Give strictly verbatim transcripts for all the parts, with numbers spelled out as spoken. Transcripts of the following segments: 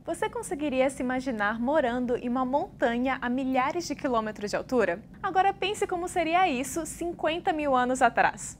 Você conseguiria se imaginar morando em uma montanha a milhares de quilômetros de altura? Agora pense como seria isso cinquenta mil anos atrás.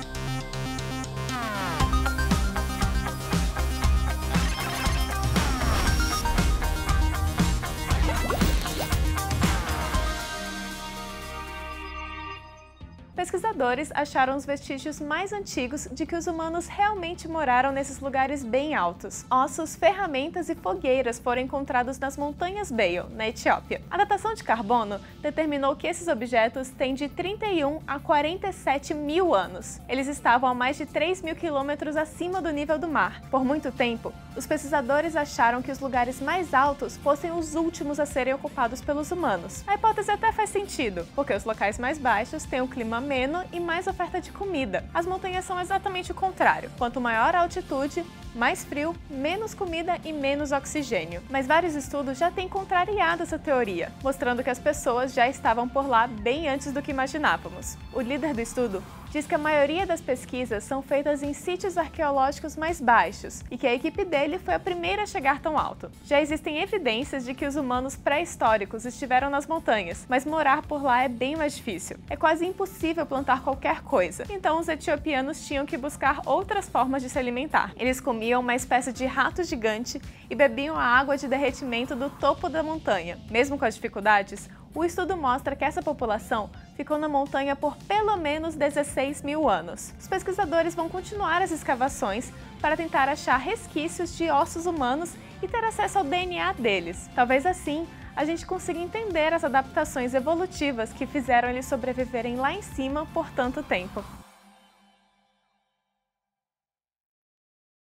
Pesquisadores acharam os vestígios mais antigos de que os humanos realmente moraram nesses lugares bem altos. Ossos, ferramentas e fogueiras foram encontrados nas montanhas Beyo, na Etiópia. A datação de carbono determinou que esses objetos têm de trinta e um a quarenta e sete mil anos. Eles estavam a mais de três mil quilômetros acima do nível do mar. Por muito tempo, os pesquisadores acharam que os lugares mais altos fossem os últimos a serem ocupados pelos humanos. A hipótese até faz sentido, porque os locais mais baixos têm um clima ameno e mais oferta de comida. As montanhas são exatamente o contrário. Quanto maior a altitude, mais frio, menos comida e menos oxigênio. Mas vários estudos já têm contrariado essa teoria, mostrando que as pessoas já estavam por lá bem antes do que imaginávamos. O líder do estudo diz que a maioria das pesquisas são feitas em sítios arqueológicos mais baixos e que a equipe dele foi a primeira a chegar tão alto. Já existem evidências de que os humanos pré-históricos estiveram nas montanhas, mas morar por lá é bem mais difícil. É quase impossível plantar qualquer coisa, então os etiopianos tinham que buscar outras formas de se alimentar. Eles comiam uma espécie de rato gigante e bebiam a água de derretimento do topo da montanha. Mesmo com as dificuldades, o estudo mostra que essa população ficou na montanha por pelo menos dezesseis mil anos. Os pesquisadores vão continuar as escavações para tentar achar resquícios de ossos humanos e ter acesso ao D N A deles. Talvez assim a gente consiga entender as adaptações evolutivas que fizeram eles sobreviverem lá em cima por tanto tempo.